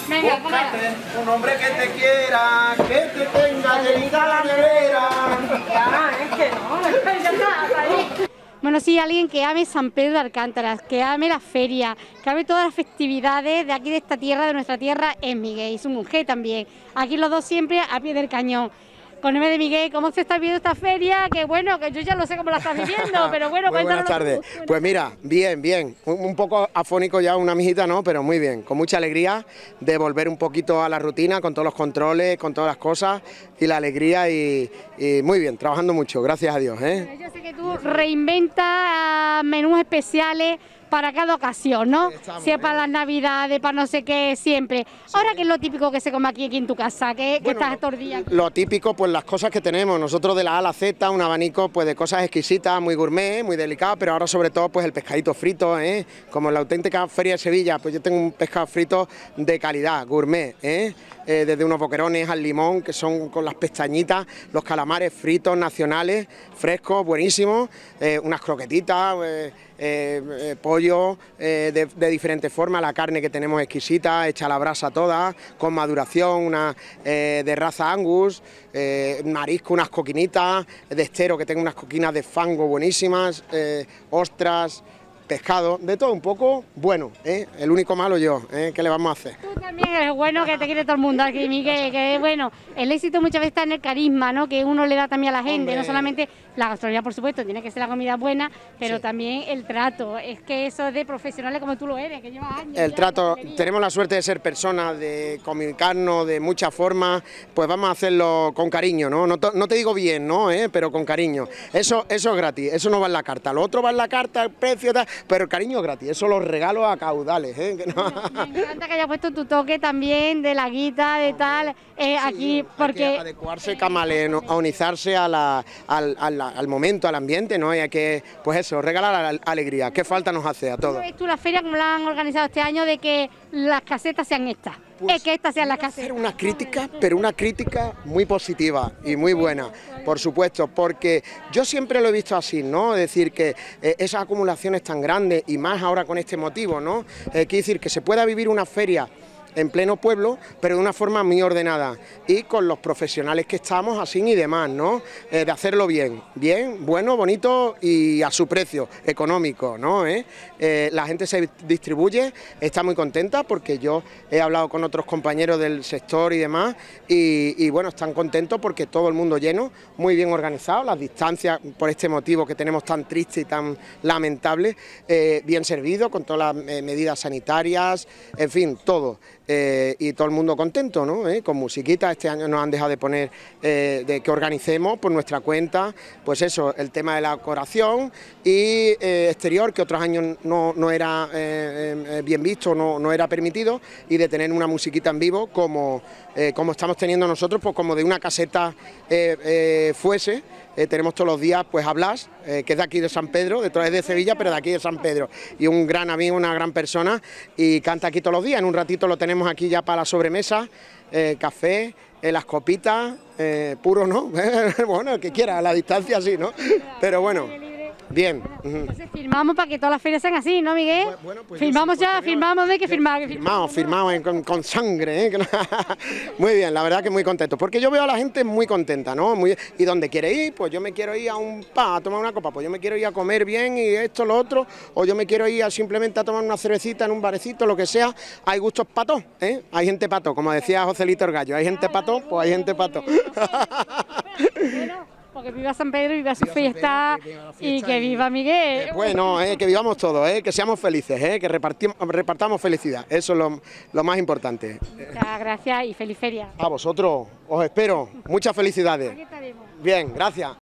Venga, búscate un hombre que te quiera, que te tenga dedicada la nevera. Ya, es que no, ya está, ahí. Bueno, sí, alguien que ame San Pedro de Alcántara, que ame la feria, que ame todas las festividades de aquí, de esta tierra, de nuestra tierra, es Miguel y su mujer también. Aquí los dos siempre a pie del cañón. Con M de Miguel, ¿cómo se está viviendo esta feria? Que bueno, que yo ya lo sé cómo la estás viviendo, pero bueno, muy buenas tardes. Pues mira, bien, bien. Un poco afónico ya una mijita, ¿no? Pero muy bien, con mucha alegría de volver un poquito a la rutina, con todos los controles, con todas las cosas y la alegría y muy bien, trabajando mucho, gracias a Dios, ¿eh? Yo sé que tú reinventas menús especiales para cada ocasión, ¿no? Si es para las navidades, para no sé qué, siempre. Sí. Ahora, ¿qué es lo típico que se come aquí en tu casa? ¿Qué estás estos días? Lo típico, pues las cosas que tenemos. Nosotros de la A a la Z, un abanico pues de cosas exquisitas, muy gourmet, muy delicadas, pero ahora sobre todo pues el pescadito frito, ¿eh? Como en la auténtica Feria de Sevilla, pues yo tengo un pescado frito de calidad, gourmet, ¿eh? Desde unos boquerones al limón, que son con las pestañitas, los calamares fritos nacionales, frescos, buenísimos, unas croquetitas, pollo de diferentes formas, la carne que tenemos exquisita, hecha a la brasa toda, con maduración, una de raza Angus, marisco, unas coquinitas, de estero que tengo unas coquinas de fango buenísimas, ostras, pescado, de todo un poco bueno, ¿eh? El único malo yo, ¿eh? ¿Qué le vamos a hacer? Tú también eres bueno, que te quiere todo el mundo aquí, Miguel, que bueno, el éxito muchas veces está en el carisma, ¿no? Que uno le da también a la gente, no solamente la gastronomía, por supuesto, tiene que ser la comida buena, pero sí, también el trato, es que eso es de profesionales como tú lo eres, que llevas años. El trato, tenemos la suerte de ser personas, de comunicarnos de muchas formas, pues vamos a hacerlo con cariño, ¿no? No te digo bien, ¿no? Pero con cariño, eso es gratis, eso no va en la carta, lo otro va en la carta, el precio, tal, pero el cariño es gratis, eso lo regalo a caudales, ¿eh? Que no. Me encanta que hayas puesto tu toque también de la guita, de tal, aquí, porque... Hay que adecuarse, camaleonizarse al momento, al ambiente, ¿no? Y hay que, pues eso, regalar alegría, ¿qué falta nos hace a todos? ¿Cómo ves tú la feria, como la han organizado este año, de que las casetas sean estas? Pues, es que estas sean las casetas. Hacer una crítica, pero una crítica muy positiva y muy buena, por supuesto, porque yo siempre lo he visto así, ¿no? Es decir, que esas acumulaciones tan grandes y más ahora con este motivo, ¿no? Quiere decir que se pueda vivir una feria en pleno pueblo, pero de una forma muy ordenada y con los profesionales que estamos así y demás, ¿no? De hacerlo bien, bueno, bonito y a su precio económico, ¿no? La gente se distribuye, está muy contenta porque yo he hablado con otros compañeros del sector y demás y bueno, están contentos porque todo el mundo lleno, muy bien organizado, las distancias por este motivo que tenemos tan triste y tan lamentable, bien servido con todas las medidas sanitarias, en fin, todo. Y todo el mundo contento, ¿no? Con musiquita, este año nos han dejado de poner, de que organicemos por nuestra cuenta, pues eso, el tema de la decoración y exterior, que otros años no era bien visto, no era permitido, y de tener una musiquita en vivo como estamos teniendo nosotros, pues como de una caseta fuese. Tenemos todos los días pues a Blas, que es de aquí de San Pedro, es de Sevilla, pero de aquí de San Pedro, y un gran amigo, una gran persona, y canta aquí todos los días. En un ratito lo tenemos aquí ya para la sobremesa, café, las copitas, puro, ¿no? Bueno, el que quiera, a la distancia sí, ¿no? Pero bueno. Bien. Entonces firmamos para que todas las ferias sean así, ¿no, Miguel? Bueno, pues firmamos ya, firmamos, no hay que firmar. Firmamos con sangre, ¿eh? Muy bien, la verdad que muy contento, porque yo veo a la gente muy contenta, ¿no? Y donde quiere ir, pues yo me quiero ir a un pub a tomar una copa, pues yo me quiero ir a comer bien y esto, lo otro, o yo me quiero ir simplemente a tomar una cervecita en un barecito, lo que sea. Hay gustos para todo, ¿eh? Hay gente para todo, como decía Joselito el Gallo, hay gente para todo, pues hay gente para todo. Porque viva San Pedro, viva su fiesta y que viva Miguel. Bueno, que vivamos todos, que seamos felices, que repartamos felicidad, eso es lo más importante. Muchas gracias y feliz feria. A vosotros, os espero, muchas felicidades. Aquí estaremos. Bien, gracias.